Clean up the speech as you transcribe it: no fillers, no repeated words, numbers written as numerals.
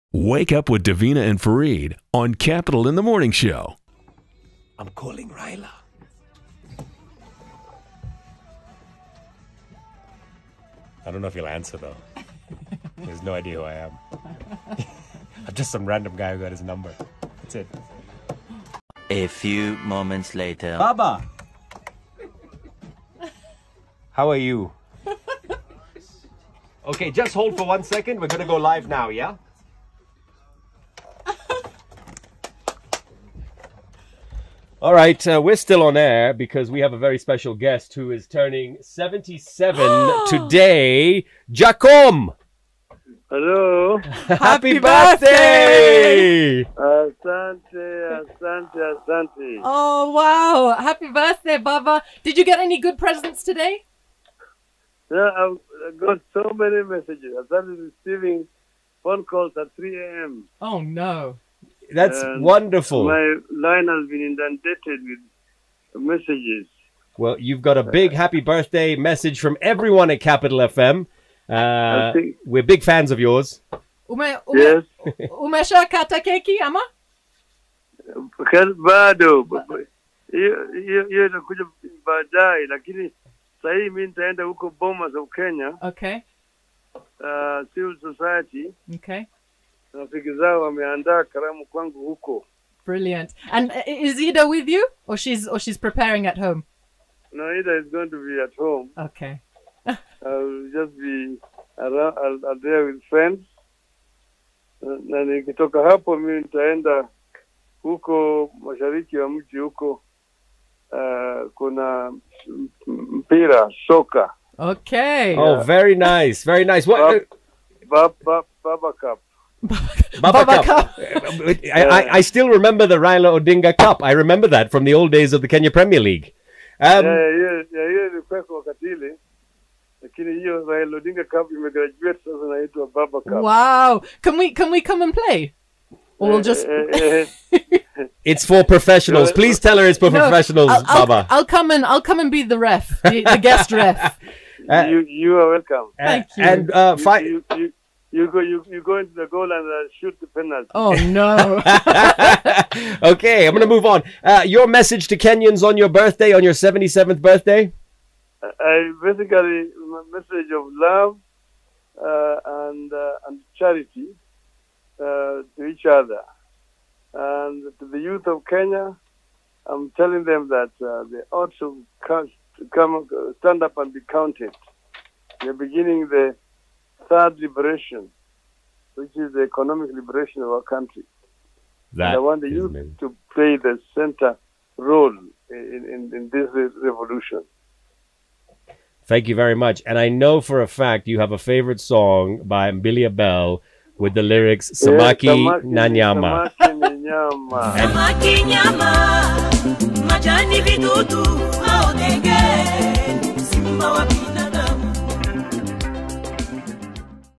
Wake up with Davina and Fareed on Capital in the Morning Show. I'm calling Raila. I don't know if he'll answer though. He has no idea who I am. I'm just some random guy who got his number. That's it. A few moments later. Baba! How are you? Okay, just hold for 1 second. We're gonna go live now, yeah? All right, we're still on air because we have a very special guest who is turning 77 today. Jacom! Hello. Happy birthday! Asante, asante, asante. Oh, wow. Happy birthday, Baba. Did you get any good presents today? Yeah, I've got so many messages. I started receiving phone calls at 3 a.m. Oh, no. That's wonderful. My line has been inundated with messages. Well, you've got a big happy birthday message from everyone at Capital FM. We're big fans of yours. Yes. Umeshakata keki ama? Bado. Hiyo inakuja baadaye, lakini sasa hivi mimi nitaenda huko Bomas of Kenya. Okay. Civil Society. Okay. Rafiki zao wameandaa karamu kwangu huko. Brilliant. And is Ida with you, or she's preparing at home? No, Ida is going to be at home. Okay. I'll just be around, I'll there with friends. Na nikitoka hapo mimi nitaenda huko mashariki wa mji huko. Kuna mpira, soka. Okay. Oh, very nice. Very nice. What? Baba Cup. Baba Cup. I still remember the Raila Odinga Cup. I remember that from the old days of the Kenya Premier League. Yeah, ilikuwa wakati ile. Lakini hiyo Raila Odinga Cup imegraduate sasa inaitwa Baba Cup. Wow. Can we come and play? Or we'll just It's for professionals. Please tell her it's for professionals, Baba. I'll come and be the ref, the guest ref. You are welcome. Thank you. And you go into the goal and shoot the penalty. Oh no. Okay, I'm going to move on. Your message to Kenyans on your birthday, on your 77th birthday? Basically a message of love and charity to each other. And to the youth of Kenya, I'm telling them that they ought to stand up and be counted. They're beginning the third liberation, which is the economic liberation of our country. And I want the youth to play the center role in this revolution. Thank you very much. And I know for a fact you have a favorite song by Mbilia Bell with the lyrics Samaki na Nyama. Samaki ni nyama. Samaki nyama, majani vidudu.